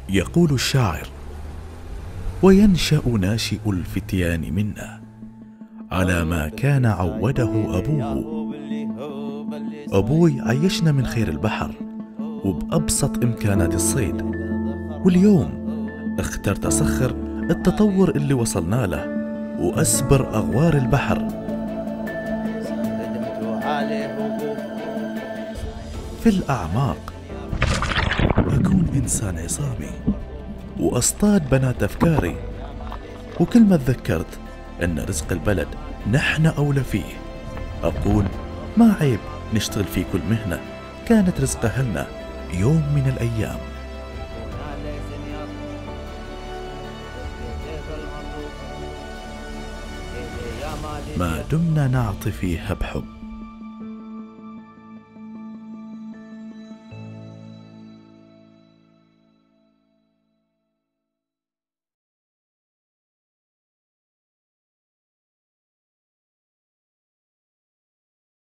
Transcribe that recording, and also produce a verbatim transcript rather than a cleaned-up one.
يقول الشاعر: وينشأ ناشئ الفتيان منا على ما كان عوده أبوه. أبوي عيشنا من خير البحر وبأبسط إمكانات الصيد، واليوم اخترت أسخر التطور اللي وصلنا له وأسبر أغوار البحر. في الأعماق أكون إنسان عصامي وأصطاد بنات أفكاري، وكل ما تذكرت أن رزق البلد نحن أولى فيه أقول ما عيب نشتغل في كل مهنة كانت رزق أهلنا يوم من الأيام. ما دمنا نعطي فيها بحب.